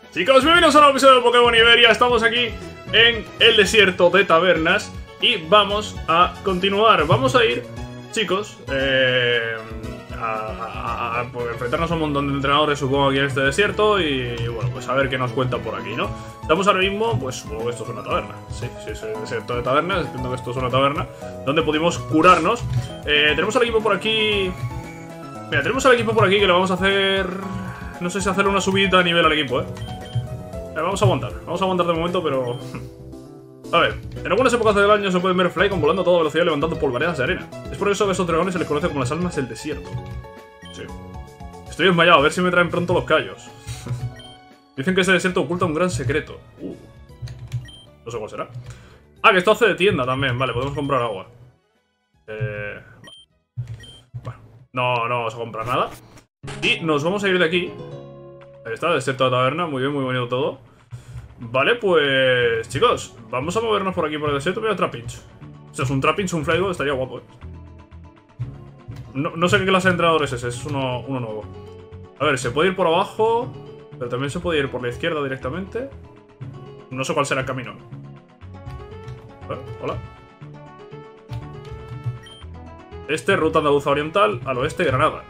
Chicos, bienvenidos a un nuevo episodio de Pokémon Iberia. Estamos aquí en el desierto de tabernas y vamos a continuar. Vamos a ir, chicos, a enfrentarnos a un montón de entrenadores, supongo, aquí en este desierto. Y bueno, pues a ver qué nos cuentan por aquí, ¿no? Estamos ahora mismo, pues supongo que esto es una taberna. Sí, es el desierto de tabernas. Entiendo que esto es una taberna donde pudimos curarnos. Tenemos al equipo por aquí. Mira, tenemos al equipo por aquí que le vamos a hacer... No sé si hacerle una subida a nivel al equipo, vamos a aguantar de momento, pero... A ver, en algunas épocas del año se pueden ver Flygon volando a toda velocidad levantando polvaredas de arena. Es por eso que a esos dragones se les conoce como las almas del desierto. Sí. Estoy desmayado, a ver si me traen pronto los callos. Dicen que ese desierto oculta un gran secreto. No sé cuál será. Ah, que esto hace de tienda también, vale, podemos comprar agua. Vale. Bueno, no vamos a comprar nada. Y nos vamos a ir de aquí. Ahí está, desierto de taberna, muy bien, muy bonito todo. Vale, pues... chicos, vamos a movernos por aquí por el desierto. Voy a Trapinch. O sea, es un Trapinch, un Flygon, estaría guapo, No sé qué clase de entrenador es ese, es uno nuevo. A ver, se puede ir por abajo, pero también se puede ir por la izquierda directamente. No sé cuál será el camino. Hola. Este, ruta andaluza oriental, al oeste, Granada.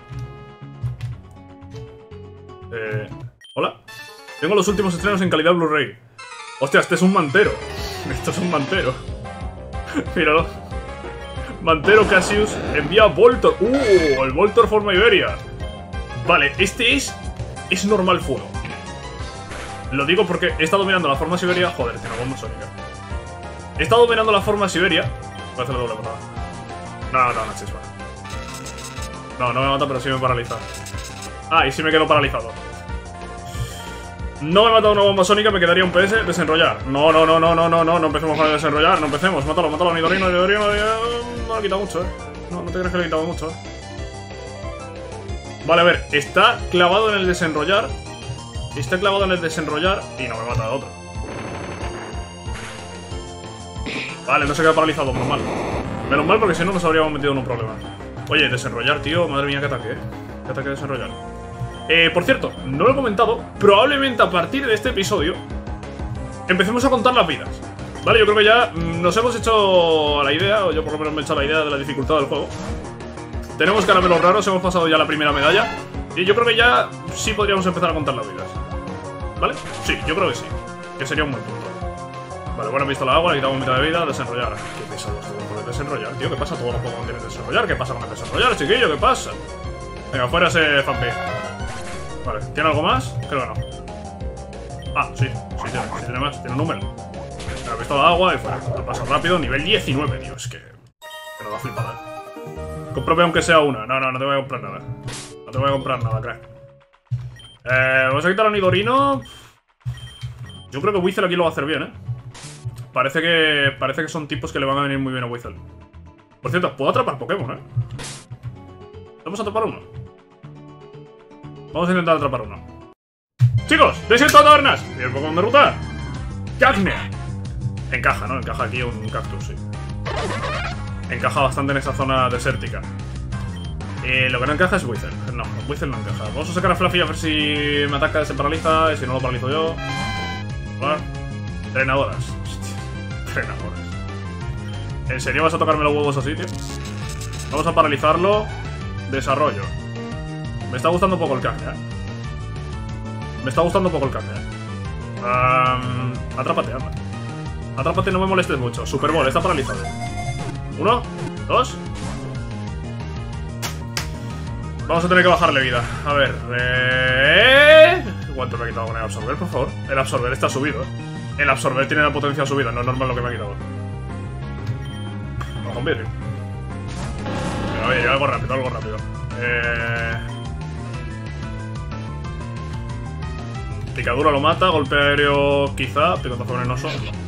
Hola. Tengo los últimos estrenos en calidad Blu-ray. Hostia, este es un mantero. Esto es un mantero. Míralo. Mantero Cassius envía Voltor. El Voltor forma Iberia. Vale, este es normal fuego. Lo digo porque he estado mirando la forma Siberia. Joder, tiene una bomba sónica. He estado mirando la forma Siberia. Voy a hacer la doble patada. No, chispa. No me mata, pero sí me paraliza. Ah, y sí me quedo paralizado. No me he matado una bomba sónica, me quedaría un PS. Desenrollar. No empecemos con el desenrollar. No empecemos. Mátalo, Nidorino. No le ha quitado mucho, No te crees que le he quitado mucho, Vale, a ver. Está clavado en el desenrollar. Y no me mata de otro. Vale, no se queda paralizado, menos mal porque si no nos habríamos metido en un problema. Oye, desenrollar, tío. Madre mía, qué ataque, Qué ataque desenrollar. Por cierto, no lo he comentado. Probablemente a partir de este episodio empecemos a contar las vidas. Vale, yo creo que ya nos hemos hecho la idea, o yo por lo menos me he hecho la idea de la dificultad del juego. Tenemos caramelos raros, hemos pasado ya la primera medalla. Y yo creo que ya sí podríamos empezar a contar las vidas. ¿Vale? Sí, yo creo que sí. Que sería un buen punto. Vale, bueno, he visto la agua, le quitamos mitad de vida, desenrollar. ¿Qué pesa los juegos con el desenrollar, tío? ¿Qué pasa? Todos los juegos tienen desenrollar. ¿Qué pasa con el desenrollar, chiquillo? ¿Qué pasa? Venga, fuera ese fanpage. Vale, ¿tiene algo más? Creo que no. Ah, sí tiene más, tiene un número. Me ha visto la agua y fuera. Lo paso rápido, nivel 19, tío. Es que no da flipada. Cómprame aunque sea una. No te voy a comprar nada. No te voy a comprar nada, crack. Vamos a quitar a Nidorino. Yo creo que Weasel aquí lo va a hacer bien, Parece que son tipos que le van a venir muy bien a Weasel. Por cierto, puedo atrapar Pokémon, Vamos a atrapar uno. Vamos a intentar atrapar uno. Chicos, desierto de tabernas. ¿Y el Pokémon de ruta? Cacnea. Encaja, ¿no? Encaja aquí un cactus, sí. Encaja bastante en esta zona desértica. Lo que no encaja es Weasel. No, Weasel no encaja. Vamos a sacar a Fluffy a ver si me ataca, se paraliza. Y si no lo paralizo yo. Vale. Trenadoras. Hostia. Trenadoras. ¿En serio vas a tocarme los huevos así, tío? Vamos a paralizarlo. Desarrollo. Me está gustando un poco el cambio, Atrápate, anda. Atrápate, no me molestes mucho. Super Bowl, está paralizado. 1, 2. Vamos a tener que bajarle vida. A ver, ¿cuánto me ha quitado con el absorber, por favor? El absorber está subido, El absorber tiene la potencia subida, no es normal lo que me ha quitado. Vamos con vidrio. Oye, algo rápido. Picadura lo mata, golpe aéreo quizá, picotazo venenoso.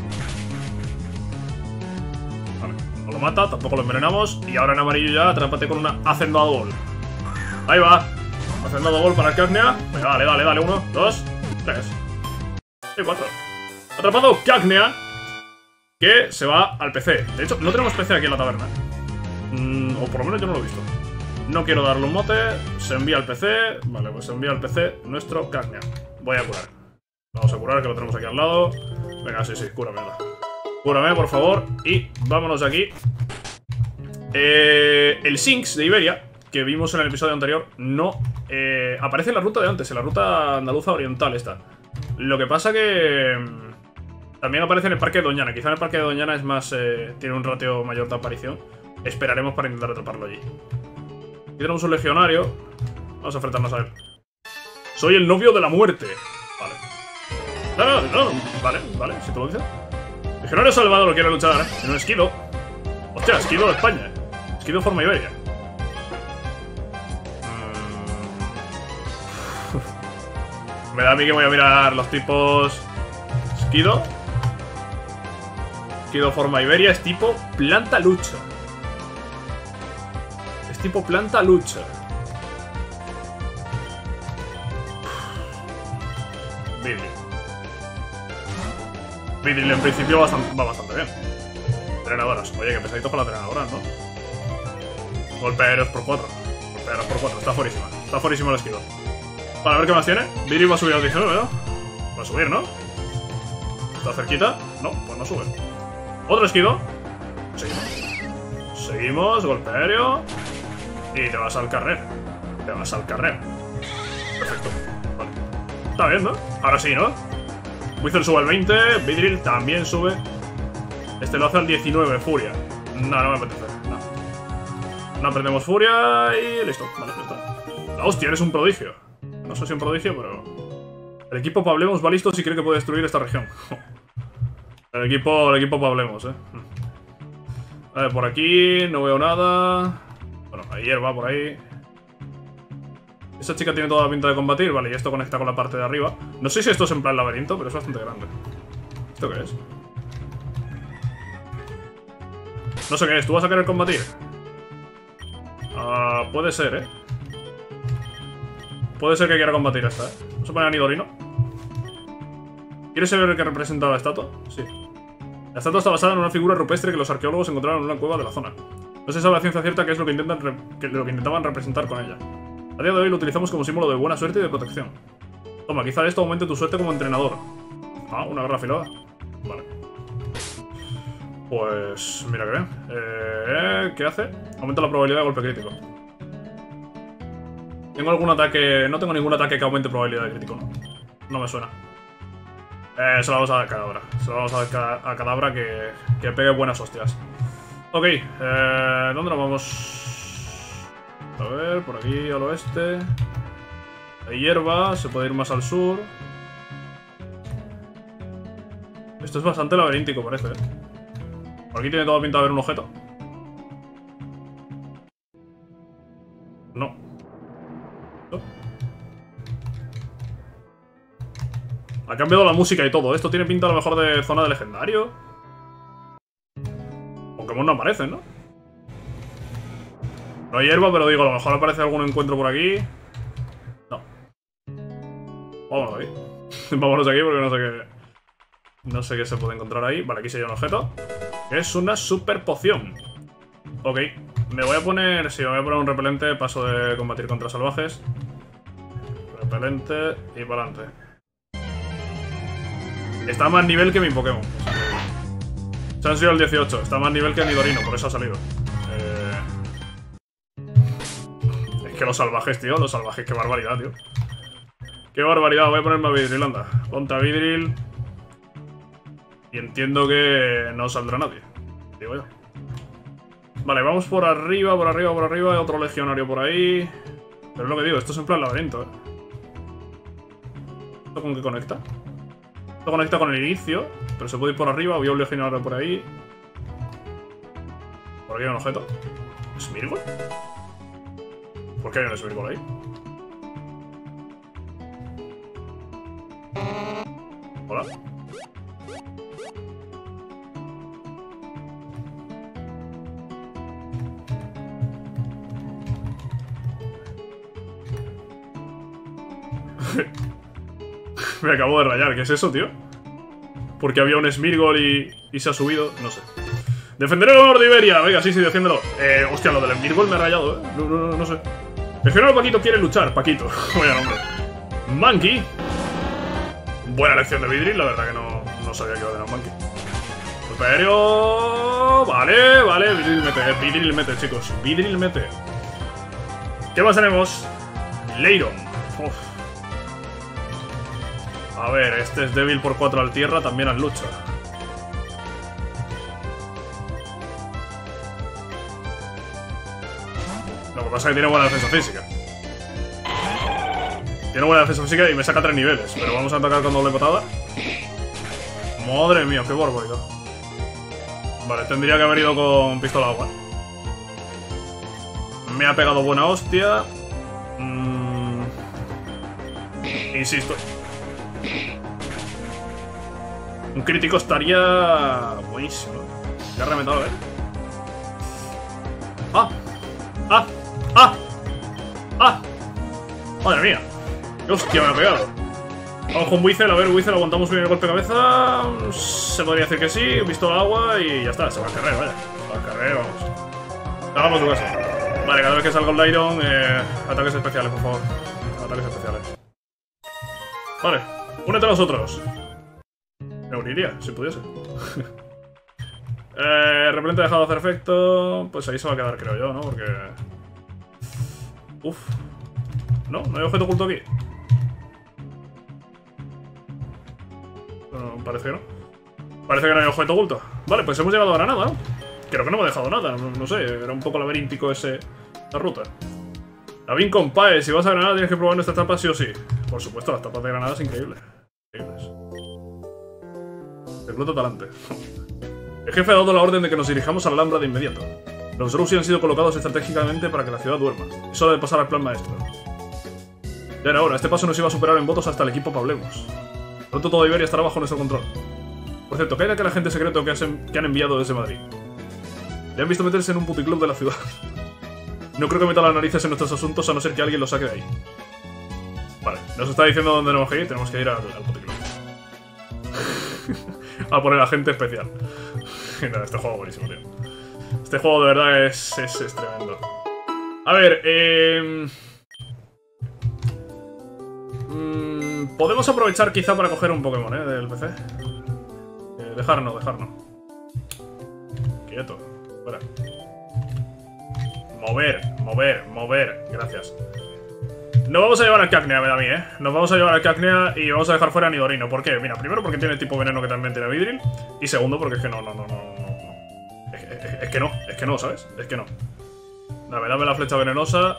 Vale, no lo mata, tampoco lo envenenamos. Y ahora en amarillo ya, atrápate con una Hacendado Ball. Ahí va. Hacendado Ball para el Cacnea. Venga, dale, 1, 2, 3 y 4. Atrapado Cacnea, que se va al PC. De hecho, no tenemos PC aquí en la taberna. O por lo menos yo no lo he visto. No quiero darle un mote. Se envía al PC. Vale, pues se envía al PC nuestro Cacnea. Voy a curar. Vamos a curar, que lo tenemos aquí al lado. Venga, sí, cúrame, anda. Cúrame, por favor. Y vámonos de aquí. El Sinks de Iberia, que vimos en el episodio anterior, no aparece en la ruta de antes, en la ruta andaluza oriental esta. Lo que pasa que también aparece en el Parque de Doñana. Quizá en el Parque de Doñana es más tiene un ratio mayor de aparición. Esperaremos para intentar atraparlo allí. Aquí tenemos un legionario. Vamos a enfrentarnos a él. Soy el novio de la muerte. Vale. No. Vale, si tú lo dices. Legionario Salvador quiere luchar en un esquido. Hostia, esquido de España. Esquido forma Iberia. Me da a mí que voy a mirar los tipos. Esquido. Esquido forma Iberia es tipo planta lucha. Es tipo planta lucha. Vidril en principio va bastante bien. Drenadoras. Oye, que pesaditos con las drenadoras, ¿no? Golpe aéreos por 4. Golpe aéreos por 4. Está fuerísima. Está fuerísimo el esquido. Vale, a ver qué más tiene. Vidril va a subir al 19, ¿no? Va a subir, ¿no? ¿Está cerquita? No, pues no sube. Otro esquido. Seguimos. Golpe aéreo. Y te vas al carrer. Perfecto. Vale. Está bien, ¿no? Ahora sí, ¿no? Whistle sube al 20. Vidril también sube. Este lo hace al 19. Furia. No me apetece. No aprendemos furia y listo. Vale, ya está. La hostia, eres un prodigio. No sé si un prodigio, pero... El equipo Pablemos va listo si cree que puede destruir esta región. El equipo Pablemos, Vale, por aquí no veo nada. Bueno, hay hierba por ahí. Esa chica tiene toda la pinta de combatir. Vale, y esto conecta con la parte de arriba. No sé si esto es en plan laberinto, pero es bastante grande. ¿Esto qué es? No sé qué es. ¿Tú vas a querer combatir? Puede ser, Puede ser que quiera combatir esta, Vamos a poner a Nidorino. ¿Quieres saber qué representa la estatua? Sí. La estatua está basada en una figura rupestre que los arqueólogos encontraron en una cueva de la zona. No se sabe a ciencia cierta qué es lo que intentaban representar con ella. A día de hoy lo utilizamos como símbolo de buena suerte y de protección. Toma, quizá esto aumente tu suerte como entrenador. Ah, una garra afilada. Vale. Pues... mira que bien. ¿Qué hace? Aumenta la probabilidad de golpe crítico. ¿Tengo algún ataque? No tengo ningún ataque que aumente probabilidad de crítico, ¿no? No me suena. Se lo vamos a dar a Cadabra. Se lo vamos a dar a Cadabra que pegue buenas hostias. Ok, ¿dónde nos vamos? A ver, por aquí al oeste. Hay hierba, se puede ir más al sur. Esto es bastante laberíntico, parece, Por aquí tiene toda pinta de haber un objeto. No. Ha cambiado la música y todo. Esto tiene pinta a lo mejor de zona de legendario. Pokémon no aparecen, ¿no? No hay hierba, pero digo, a lo mejor aparece algún encuentro por aquí. No. Vámonos de aquí. Vámonos de aquí porque no sé qué... No sé qué se puede encontrar ahí. Vale, aquí se hay un objeto. Que es una super poción. Ok. Me voy a poner... Sí, me voy a poner un repelente. Paso de combatir contra salvajes. Repelente y para adelante. Está a más nivel que mi Pokémon. Se han sido el 18. Está a más nivel que Nidorino, por eso ha salido. Es que los salvajes, tío. Los salvajes, qué barbaridad, tío. Qué barbaridad. Voy a ponerme a Vidril, anda. Ponte a Vidril. Y entiendo que no saldrá nadie. Digo yo. Vale, vamos por arriba, por arriba, por arriba. Hay otro legionario por ahí. Pero es lo que digo, esto es en plan laberinto, ¿Esto con qué conecta? Esto conecta con el inicio, pero se puede ir por arriba. Había un legionario por ahí. Por aquí hay un objeto. ¿Smirgol? ¿Por qué hay un Smirgol ahí? Hola. Me acabo de rayar. ¿Qué es eso, tío? Porque había un Smirgol y se ha subido. No sé. Defenderé el honor de Iberia. Venga, sí, defiéndelo. Hostia, lo del Smirgol me ha rayado, No sé. El general Paquito quiere luchar. Paquito. Vaya nombre. Monkey. Buena elección de Vidril, la verdad que no sabía que iba a tener un Monkey. Golpe aéreo. Vale, Vidril mete, chicos. Vidril mete. ¿Qué más tenemos? Leiron. Uf. A ver, este es débil por 4 al tierra, también al lucha. Lo que pasa es que tiene buena defensa física. Tiene buena defensa física y me saca 3 niveles. Pero vamos a atacar con doble patada. Madre mía, qué barbaridad. Vale, tendría que haber ido con pistola de agua. Me ha pegado buena hostia. Insisto. Un crítico estaría buenísimo. Ya ha reventado, ¿eh? Madre mía. ¡Qué hostia me ha pegado! Vamos con Wizel, a ver, Wizel, aguantamos bien el golpe de cabeza. Se podría decir que sí, pistola agua y ya está, se va al carrer, vaya. Se va al carrer, vamos. Hagamos su caso. Vale, cada vez que salga el Leiron, ataques especiales, por favor. Ataques especiales. Vale, únete a nosotros. Me uniría, si pudiese. Repelente dejado de hacer efecto. Pues ahí se va a quedar, creo yo, ¿no? Porque... Uf. No hay objeto oculto aquí. No, parece que no. Parece que no hay objeto oculto. Vale, pues hemos llegado a Granada, ¿no? Creo que no me he dejado nada, no sé. Era un poco laberíntico la ruta. La Vincom Pae, si vas a Granada tienes que probar nuestra tapa sí o sí. Por supuesto, las tapas de Granada es increíble. Increíbles. Recluta talante. El jefe ha dado la orden de que nos dirijamos a la Alhambra de inmediato. Los Rousey han sido colocados estratégicamente para que la ciudad duerma. Es hora de pasar al plan maestro. Ya era hora, este paso nos iba a superar en votos hasta el equipo Pablemos. Pronto toda Iberia estará bajo nuestro control. Por cierto, ¿qué hay de aquel agente secreto que han enviado desde Madrid? Le han visto meterse en un puticlub de la ciudad. No creo que meta las narices en nuestros asuntos a no ser que alguien lo saque de ahí. Vale, nos está diciendo dónde tenemos que ir al puticlub. A poner agente especial. No, este juego es buenísimo, tío. Este juego de verdad es tremendo. A ver, podemos aprovechar quizá para coger un Pokémon, del PC. Dejarnos. Quieto. Fuera. Mover. Gracias. Nos vamos a llevar al Cacnea, me da a mí, Nos vamos a llevar al Cacnea y vamos a dejar fuera a Nidorino. ¿Por qué? Mira, primero porque tiene tipo veneno que también tiene Vidril. Y segundo porque es que no. Es que no, ¿sabes? Es que no. Dame la flecha venenosa.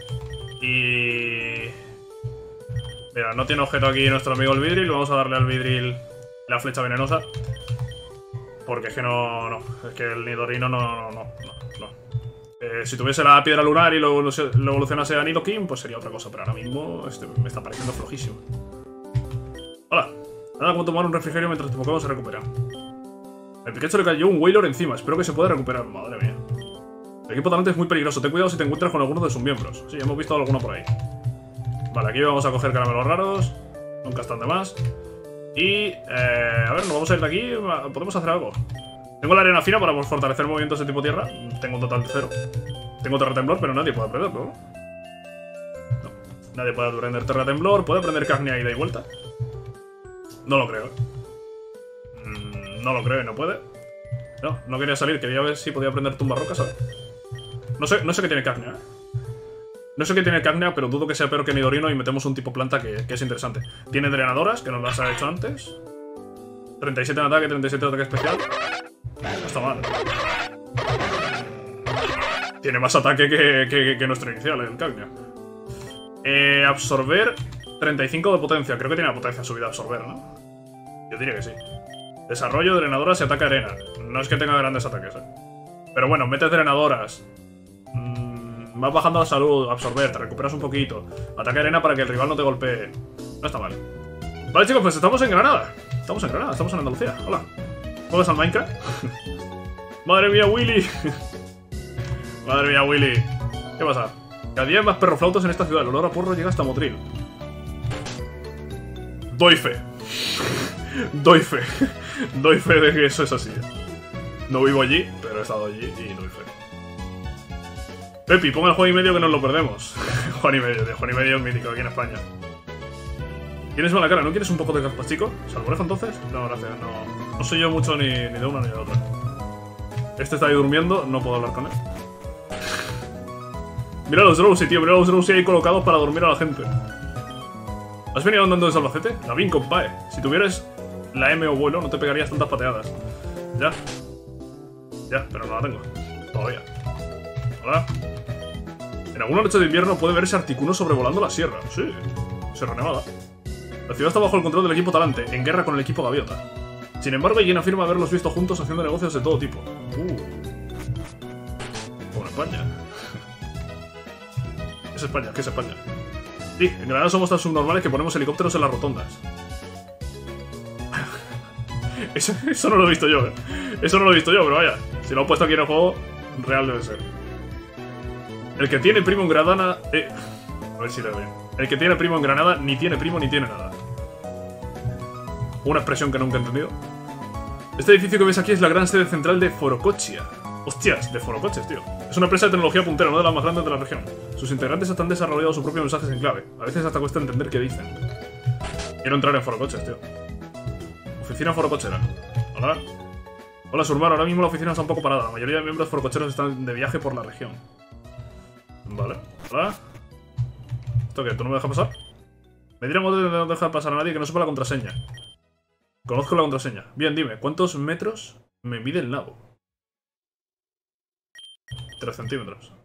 Y... Mira, no tiene objeto aquí nuestro amigo el Vidril. Vamos a darle al Vidril la flecha venenosa. Porque es que no. Es que el Nidorino no. Si tuviese la piedra lunar y lo evolucionase a Nidoking, pues sería otra cosa. Pero ahora mismo me está pareciendo flojísimo. Hola. Nada como tomar un refrigerio mientras tu Pokémon se recupera. El Pikachu le cayó un Wailord encima. Espero que se pueda recuperar. Madre mía. El equipo talante es muy peligroso. Ten cuidado si te encuentras con alguno de sus miembros. Sí, hemos visto alguno por ahí. Vale, aquí vamos a coger caramelos raros. Nunca están de más. Y... a ver, nos vamos a ir de aquí. Podemos hacer algo. Tengo la arena fina para fortalecer movimientos de tipo tierra. Tengo un total de 0. Tengo Terra Temblor, pero nadie puede aprenderlo, ¿no? No. Nadie puede aprender Terra Temblor. ¿Puede aprender Cagnia ida y vuelta? No lo creo. No lo creo y no puede. No quería salir. Quería ver si podía aprender Tumba Roca, ¿sabes? No sé qué tiene Cagnia, No sé qué tiene Cagnia, pero dudo que sea peor que Nidorino y metemos un tipo planta que es interesante. Tiene drenadoras, que nos las ha hecho antes. 37 en ataque, 37 en ataque especial. No está mal. Tiene más ataque que nuestro inicial, el Cagnia. Absorber 35 de potencia. Creo que tiene la potencia subida a absorber, ¿no? Yo diría que sí. Desarrollo, drenadoras y ataque arena. No es que tenga grandes ataques, Pero bueno, metes drenadoras. Vas bajando la salud, absorber, te recuperas un poquito. Ataque arena para que el rival no te golpee. No está mal. Vale, chicos, pues estamos en Granada. Estamos en Andalucía. Hola. ¿Juegas al Minecraft? ¡Madre mía, Willy! ¡Madre mía, Willy! ¿Qué pasa? Cada día hay más perroflautos en esta ciudad. El olor a porro llega hasta Motril. Doy fe. Doy fe de que eso es así. No vivo allí, pero he estado allí y doy fe. Pepi, ponga el Juan y medio que nos lo perdemos. Juan y medio es mítico aquí en España. Tienes mala cara, ¿no quieres un poco de gazpachico? ¿Salmorejo entonces? No, gracias, no soy yo mucho ni de una ni de otra. Este está ahí durmiendo, no puedo hablar con él. Mira los Drowsy, tío, mira los Drowsy ahí colocados para dormir a la gente. ¿Has venido andando de Salvacete? La Vin, compadre. Si tuvieras la M o vuelo, no te pegarías tantas pateadas. Ya. Ya, pero no la tengo. Todavía. Hola. En alguna noche de invierno puede verse Articuno sobrevolando la sierra. Sí, Sierra Nevada. La ciudad está bajo el control del equipo Talante, en guerra con el equipo Gaviota. Sin embargo, hay quien afirma haberlos visto juntos haciendo negocios de todo tipo. Como España. Es España, ¿qué es España? Sí, en Granada somos tan subnormales que ponemos helicópteros en las rotondas. Eso no lo he visto yo, Eso no lo he visto yo, pero vaya. Si lo han puesto aquí en el juego, real debe ser. El que tiene primo en Granada... A ver si le doy. El que tiene primo en Granada ni tiene primo ni tiene nada. Una expresión que nunca he entendido. Este edificio que ves aquí es la gran sede central de Forocochia. Hostias, de Forocoches, tío. Es una empresa de tecnología puntera, una de las más grandes de la región. Sus integrantes hasta han desarrollado sus propios mensajes en clave. A veces hasta cuesta entender qué dicen. Quiero entrar en Forocoches, tío. Oficina forocochera. Hola. Hola, Surmar. Ahora mismo la oficina está un poco parada. La mayoría de miembros forococheros están de viaje por la región. Vale. Hola. ¿Esto qué? ¿Tú no me dejas pasar? Me dirán de no dejar pasar a nadie que no sepa la contraseña. Conozco la contraseña. Bien, dime, ¿cuántos metros me mide el nabo? 3 centímetros.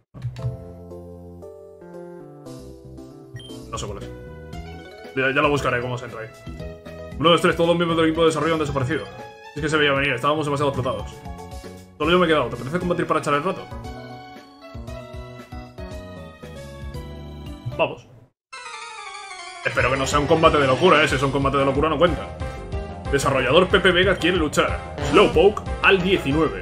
No sé cuál es. Ya lo buscaré cómo se entra ahí. 1, 2, 3, todos los miembros del equipo de desarrollo han desaparecido. Es que se veía venir, estábamos demasiado explotados. Solo yo me he quedado. ¿Te apetece combatir para echar el rato? Vamos. Espero que no sea un combate de locura, Si es un combate de locura no cuenta. Desarrollador Pepe Vega quiere luchar. Slowpoke al 19.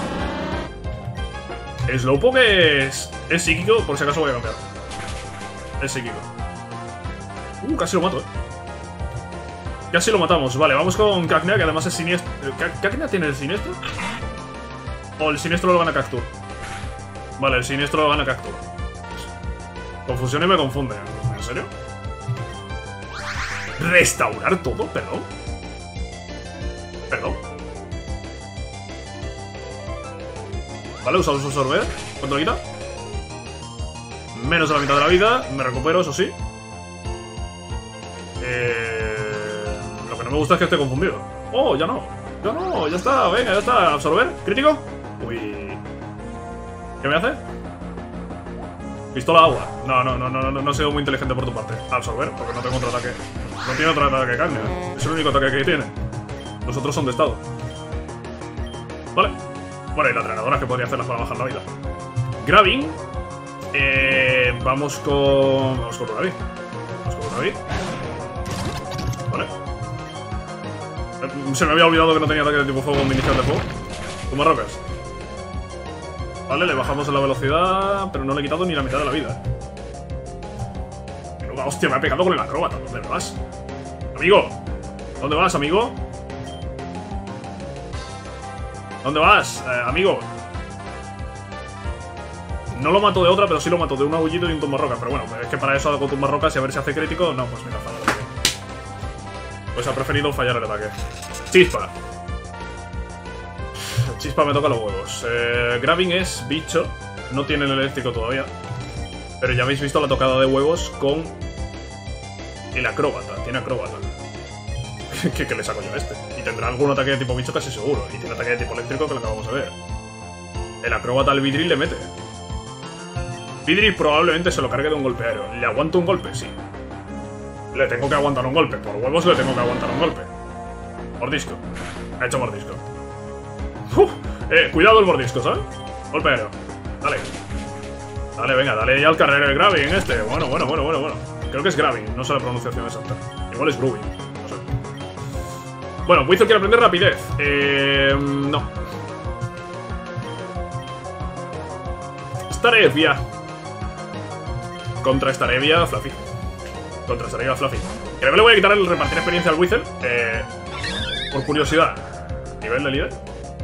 Slowpoke es psíquico, por si acaso voy a cambiar. Es psíquico. Casi lo mato, Casi lo matamos. Vale, vamos con Cacnea, que además es siniestro. ¿Cacnea tiene el siniestro? ¿O el siniestro lo gana Cactur? Vale, el siniestro lo gana Cactur. Confusión y me confunde. ¿En serio? ¿Restaurar todo? ¿Perdón? ¿Perdón? Vale, usamos absorber. ¿Cuánto le quita? Menos de la mitad de la vida. Me recupero, eso sí. Lo que no me gusta es que esté confundido. Oh, ya no. Ya no, ya está. Venga, ya está. Absorber. ¿Crítico? Uy. ¿Qué me hace? Pistola agua. No he sido muy inteligente por tu parte. Absorber, porque no tengo otro ataque. No tiene otro ataque que carne. Es el único ataque que tiene. Los otros son de estado. Vale. Bueno, y la entrenadora que podría hacerlas para bajar la vida. Graving. Vamos con Graving. Vamos con Graving. Vale. Se me había olvidado que no tenía ataque de tipo fuego con inicial de fuego. Toma rocas. Vale, le bajamos la velocidad, pero no le he quitado ni la mitad de la vida. Menuda hostia, me ha pegado con el acróbata. ¿Dónde vas? Amigo. ¿Dónde vas, amigo? ¿Dónde vas, amigo? No lo mato de otra, pero sí lo mato de un agullito y un tumbarrocas. Pero bueno, es que para eso hago tumbarrocas y a ver si hace crítico. No, pues mira, falla. Pues ha preferido fallar el ataque. Chispa. Chispa me toca los huevos. Graving es bicho. No tiene el eléctrico todavía. Pero ya habéis visto la tocada de huevos con el acróbata. Tiene acróbata. ¿Qué le saco yo a este? Y tendrá algún ataque de tipo bicho casi seguro. Y tiene ataque de tipo eléctrico que lo acabamos de ver. El acróbata al Vidril le mete. Vidril probablemente se lo cargue de un golpe aéreo. ¿Le aguanto un golpe? Sí. Le tengo que aguantar un golpe. Por huevos le tengo que aguantar un golpe. Mordisco. Ha hecho mordisco. Cuidado el mordisco, ¿sabes? Golpe aéreo. Dale. Dale, venga, dale ya al carrero de Graving en este. Bueno. Creo que es Graving, no sé la pronunciación exacta. Igual es Grubing, no sé. Bueno, Wizard quiere aprender rapidez. No. Starevia. Contra Starevia, Fluffy. Contra Starevia, Fluffy. Creo que le voy a quitar el repartir experiencia al Wizard. Por curiosidad. ¿Nivel de líder?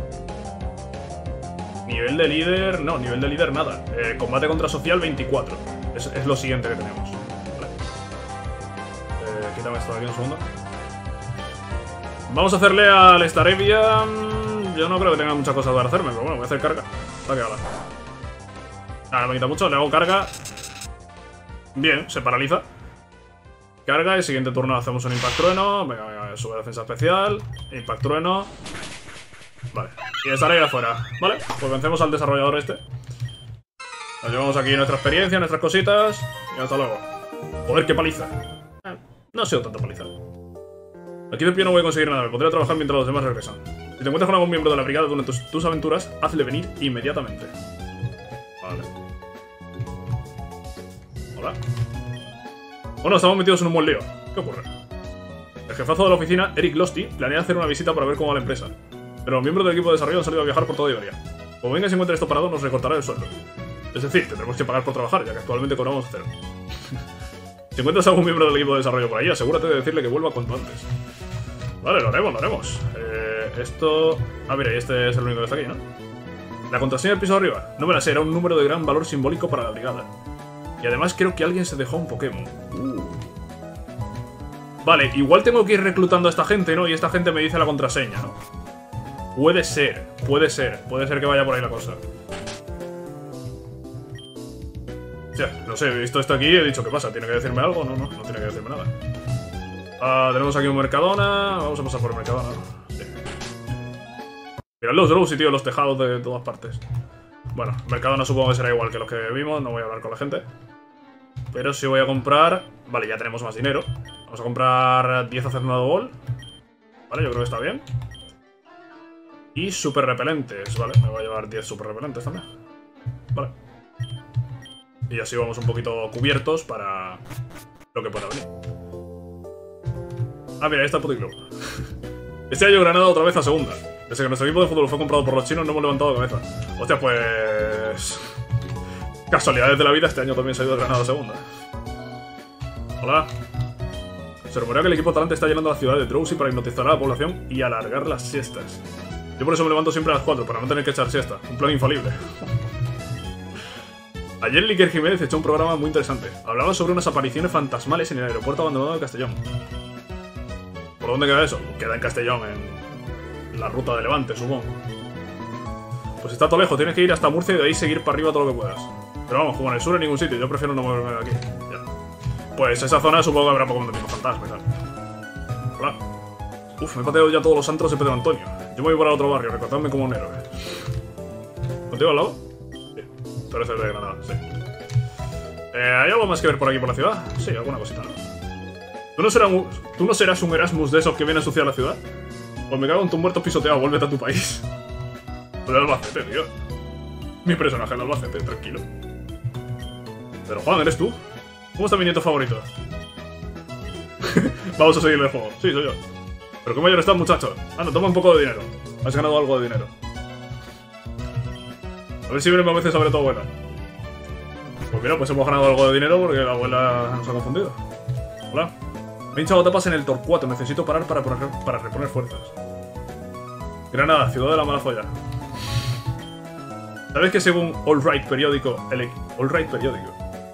Nivel de líder... No, nivel de líder nada. Combate contra social 24. Es lo siguiente que tenemos. Vale. Quítame quítame esto de aquí un segundo. Vamos a hacerle al Staravia. Yo no creo que tenga muchas cosas para hacerme, pero bueno, voy a hacer carga. Está que habla. Ahora me quita mucho, le hago carga. Bien, se paraliza. Carga y siguiente turno hacemos un Impact Trueno. Venga, venga, sube defensa especial. Impact Trueno. Vale, y el Staravia afuera. Vale, pues vencemos al desarrollador este. Nos llevamos aquí nuestra experiencia, nuestras cositas. Y hasta luego. Joder, qué paliza. No ha sido tanta paliza. Aquí de pie no voy a conseguir nada. Me podría trabajar mientras los demás regresan. Si te encuentras con algún miembro de la brigada durante tus aventuras, hazle venir inmediatamente. Vale. Hola. Bueno, estamos metidos en un buen lío. ¿Qué ocurre? El jefazo de la oficina, Eric Losty, planea hacer una visita para ver cómo va la empresa. Pero los miembros del equipo de desarrollo han salido a viajar por toda Iberia. Como venga y se encuentre esto parado, nos recortará el sueldo. Es decir, tendremos que pagar por trabajar, ya que actualmente cobramos 0. Si encuentras a algún miembro del equipo de desarrollo por ahí, asegúrate de decirle que vuelva cuanto antes. Vale, lo haremos, lo haremos. Esto... Ah, mira, y este es el único que está aquí, ¿no? La contraseña del piso de arriba. No me la sé, era un número de gran valor simbólico para la brigada. Y además creo que alguien se dejó un Pokémon. Vale, igual tengo que ir reclutando a esta gente, ¿no? Y esta gente me dice la contraseña, ¿no? Puede ser que vaya por ahí la cosa. Ya, no sé, he visto esto aquí y he dicho, ¿qué pasa? ¿Tiene que decirme algo? No, no, no tiene que decirme nada. Tenemos aquí un Mercadona. Vamos a pasar por el Mercadona. Sí. Mirad los Drowsy, tío, los tejados de todas partes. Bueno, Mercadona supongo que será igual que los que vimos. No voy a hablar con la gente. Pero sí voy a comprar... Vale, ya tenemos más dinero. Vamos a comprar 10 hacendado ball. Vale, yo creo que está bien. Y super repelentes, vale. Me voy a llevar 10 super repelentes también. Vale. Y así vamos un poquito cubiertos para lo que pueda venir. Ah, mira, ahí está el puticlub. Este año Granada otra vez a segunda. Desde que nuestro equipo de fútbol fue comprado por los chinos no hemos levantado cabeza. Hostia, pues... Casualidades de la vida, este año también se ha ido Granada a segunda. Hola. Se rumorea que el equipo talante está llenando la ciudad de Drowsy para hipnotizar a la población y alargar las siestas. Yo por eso me levanto siempre a las 4, para no tener que echar siesta. Un plan infalible. Ayer Iker Jiménez echó un programa muy interesante. Hablaba sobre unas apariciones fantasmales en el aeropuerto abandonado de Castellón. ¿Por dónde queda eso? Queda en Castellón, en la ruta de Levante, supongo. Pues está todo lejos, tienes que ir hasta Murcia y de ahí seguir para arriba todo lo que puedas. Pero vamos, como en el sur en ningún sitio, yo prefiero no moverme de aquí. Ya. Pues esa zona supongo que habrá Pokémon de tipo fantasma y tal. Hola. Uf, me he pateado ya todos los antros de Pedro Antonio. Yo me voy para otro barrio, recordadme como un héroe. ¿Contigo al lado? Sí. Tú eres el de Granada, sí. ¿Hay algo más que ver por aquí por la ciudad? Sí, alguna cosita, ¿no? ¿Tú no serás un Erasmus de esos que viene a ensuciar la ciudad? Pues me cago en tu muerto pisoteado, vuélvete a tu país. Pero Albacete, tío. Mi personaje en Albacete, tranquilo. Pero Juan, ¿eres tú? ¿Cómo está mi nieto favorito? Vamos a seguir el juego. Sí, soy yo. Pero qué mayor estás, muchacho. Anda, toma un poco de dinero. Has ganado algo de dinero. A ver si viene a veces sobre tu abuela. Pues mira, pues hemos ganado algo de dinero porque la abuela nos ha confundido. Hola. Me he hinchado tapas en el Torcuato. Necesito parar para reponer fuerzas. Granada, ciudad de la mala folla. ¿Sabes que según All Right periódico, All Right periódico?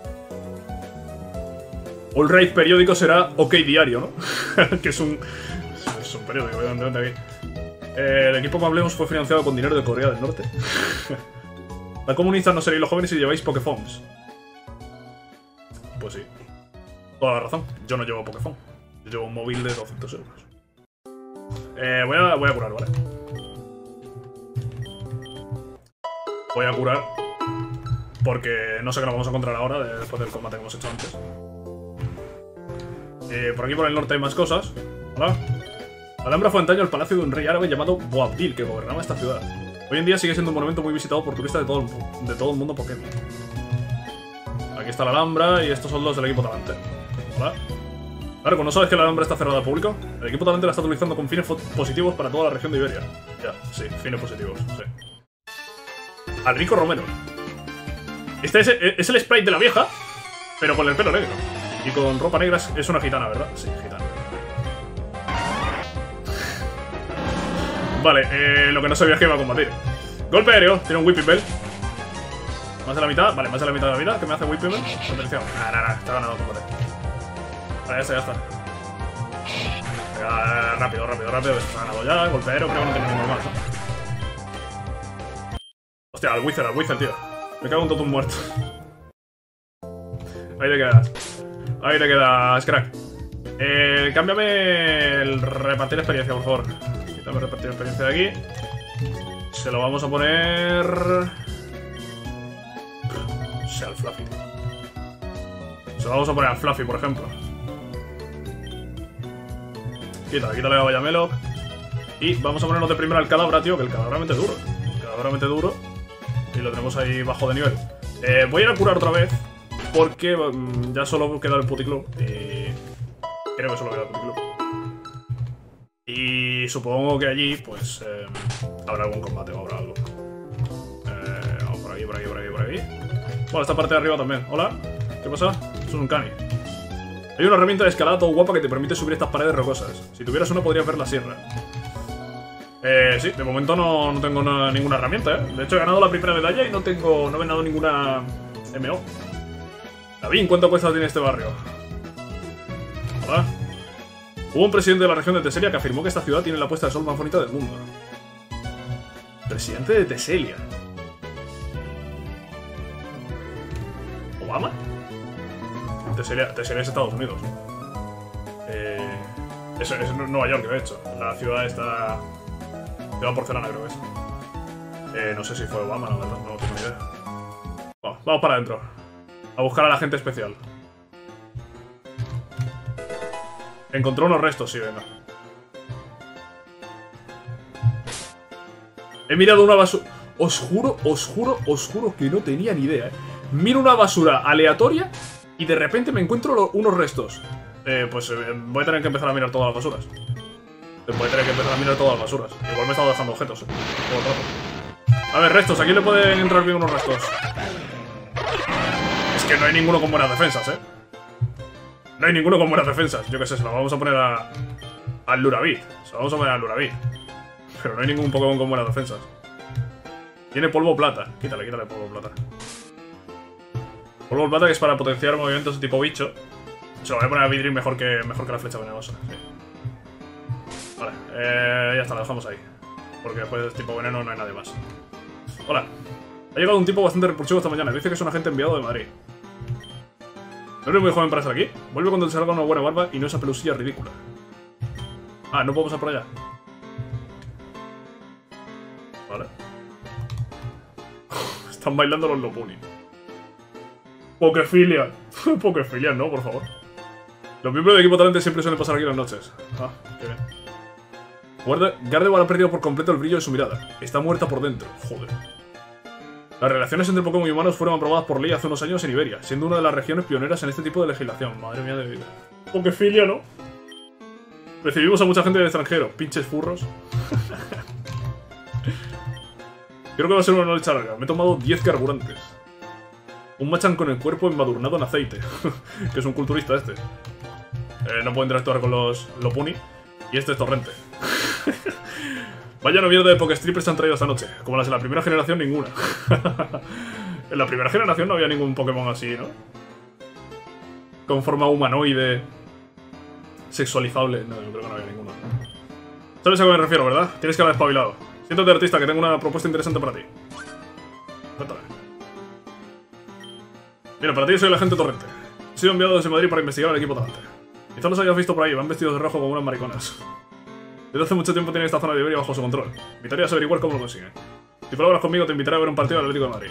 All Right periódico será OK Diario, ¿no? Que es un periódico, ¿dónde aquí? El equipo Mablemos fue financiado con dinero de Corea del Norte. La comunistas no seréis los jóvenes si lleváis Pokéfons. Pues sí. Toda la razón. Yo no llevo Pokéfon. Yo llevo un móvil de 200 euros. Voy a curar, ¿vale? Voy a curar. Porque no sé qué nos vamos a encontrar ahora después del combate que hemos hecho antes. Por aquí por el norte hay más cosas. Hola. Alhambra fue antaño el palacio de un rey árabe llamado Boabdil, que gobernaba esta ciudad. Hoy en día sigue siendo un monumento muy visitado por turistas de todo el mundo Pokémon. Aquí está la Alhambra y estos son los del equipo Talante. Hola. Claro, ¿no sabes que la Alhambra está cerrada al público? El equipo Talante la está utilizando con fines positivos para toda la región de Iberia. Ya, sí, fines positivos, sí. Alrico Romero. Este es el sprite de la vieja, pero con el pelo negro. Y con ropa negra es una gitana, ¿verdad? Sí, gitana. Vale, lo que no sabía es que iba a combatir. Golpe aéreo, tiene un Whipping Bell. Más de la mitad, vale, más de la mitad de la vida. ¿Qué me hace Whipping Bell? Atención. Nada, está ganado el combate. Vale, ya está. Rápido, que se ha ganado ya. Golpeero, creo que no tiene ninguno más, ¿no? Hostia, al Wither, tío. Me cago en todo un muerto. Ahí te quedas, crack. Cámbiame el repartir experiencia, por favor. Quítame repartir experiencia de aquí. Se lo vamos a poner... sea al Fluffy, tío. Se lo vamos a poner al Fluffy, por ejemplo. Quítale a Vallameloc. Y vamos a ponernos de primero al Cadabra, tío, que el Cadabra mete duro. Duro. Y lo tenemos ahí bajo de nivel. Voy a ir a curar otra vez. Porque ya solo queda el Puticlub. Y creo que solo queda el Puticlub. Y supongo que allí, pues, habrá algún combate o habrá algo. Vamos por aquí. Bueno, esta parte de arriba también. Hola, ¿qué pasa? Eso es un cani. Hay una herramienta de escalada todo guapa que te permite subir estas paredes rocosas. Si tuvieras una podrías ver la sierra. Sí, de momento no tengo ninguna herramienta, ¿eh? De hecho he ganado la primera medalla y no he ganado ninguna MO. David, ¿cuánto cuesta tiene este barrio? Hola. Hubo un presidente de la región de Teselia que afirmó que esta ciudad tiene la puesta de sol más bonita del mundo. Presidente de Teselia. ¿Obama? Teselia es Estados Unidos. Eso es Nueva York, de hecho. La ciudad está... Ciudad porcelana, creo que es. No sé si fue Obama, la verdad, no tengo ni idea. Vamos para adentro. A buscar a la gente especial. Encontró unos restos, sí, venga. He mirado una basura... Os juro que no tenía ni idea, Miro una basura aleatoria y de repente me encuentro unos restos. Pues voy a tener que empezar a mirar todas las basuras. Igual me he estado dejando objetos, todo el rato. A ver, restos. ¿A quién le pueden entrar bien unos restos? Es que no hay ninguno con buenas defensas, No hay ninguno con buenas defensas. Yo qué sé, se lo vamos a poner al Luravid. Pero no hay ningún Pokémon con buenas defensas. Tiene polvo plata. Quítale polvo plata. Polvo plata que es para potenciar movimientos de tipo bicho. Se lo voy a poner a Vidri mejor que la flecha venenosa. Sí. Vale, ya está, lo dejamos ahí. Porque después de tipo veneno no hay nadie más. Hola. Ha llegado un tipo bastante repulsivo esta mañana. Dice que es un agente enviado de Madrid. ¿No eres muy joven para estar aquí? Vuelve cuando te salga una buena barba y no esa pelusilla ridícula. Ah, ¿no puedo pasar por allá? Vale. Están bailando los Lopuni. Pokefilia. Pokefilia, no, por favor. Los miembros del equipo talente siempre suelen pasar aquí las noches. Ah, qué bien. Gardevoir ha perdido por completo el brillo de su mirada. Está muerta por dentro. Joder. Las relaciones entre Pokémon y humanos fueron aprobadas por ley hace unos años en Iberia, siendo una de las regiones pioneras en este tipo de legislación. Madre mía de vida. Pokefilia, ¿no? Recibimos a mucha gente del extranjero. Pinches furros. Creo que va a ser una noche larga. Me he tomado 10 carburantes. Un Machan con el cuerpo embadurnado en aceite. Que es un culturista este. No puedo interactuar con los Lopuni. Y este es Torrente. Vaya noviembre de Pokestrippers se han traído esta noche. Como las de la primera generación, ninguna. En la primera generación no había ningún Pokémon así, ¿no? Con forma humanoide. Sexualizable. No, yo creo que no había ninguno. ¿Sabes a qué me refiero, verdad? Tienes que haber espabilado. Siéntate, artista, que tengo una propuesta interesante para ti. Cuéntame. Mira, para ti soy el agente Torrente. He sido enviado desde Madrid para investigar al equipo talante. Quizás los hayas visto por ahí, van vestidos de rojo como unas mariconas. Desde hace mucho tiempo tienen esta zona de Iberia bajo su control. Invitaría a averiguar cómo lo consiguen. Si colaboras conmigo, te invitaré a ver un partido del Atlético de Madrid.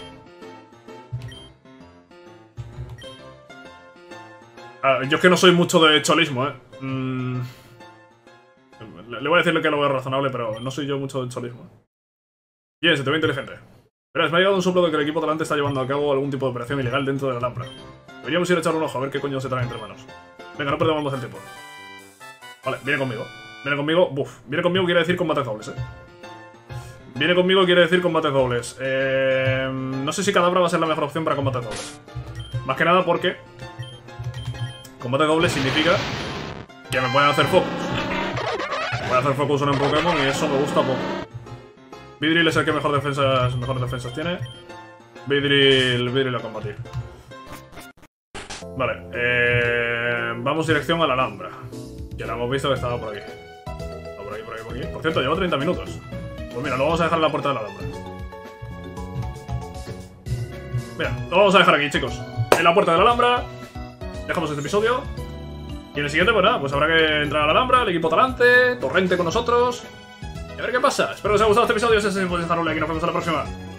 Yo es que no soy mucho de cholismo, Le voy a decirle que lo veo razonable, pero no soy yo mucho de cholismo. Bien, se te ve inteligente. Verás, me ha llegado un soplo de que el equipo talante está llevando a cabo algún tipo de operación ilegal dentro de la Alhambra. Deberíamos ir a echar un ojo a ver qué coño se trae entre manos. Venga, no perdamos más el tiempo. Vale, viene conmigo. Viene conmigo quiere decir combates dobles, Viene conmigo quiere decir combates dobles. No sé si Cadabra va a ser la mejor opción para combates dobles. Más que nada porque combate doble significa que me pueden hacer focus. Voy a hacer focus en un Pokémon y eso me gusta poco. Vidril es el que mejores defensas tiene. Vidril a combatir. Vale, vamos dirección a la Alhambra. Ya la hemos visto que estaba por aquí. por aquí. Por cierto, lleva 30 minutos. Pues mira, lo vamos a dejar en la puerta de la Alhambra. Mira, lo vamos a dejar aquí, chicos. En la puerta de la Alhambra. Dejamos este episodio. Y en el siguiente, pues nada, pues habrá que entrar a la Alhambra, el equipo talante, Torrente con nosotros. Y a ver qué pasa. Espero que os haya gustado este episodio. Si es así, podéis dejar un like y nos vemos a la próxima.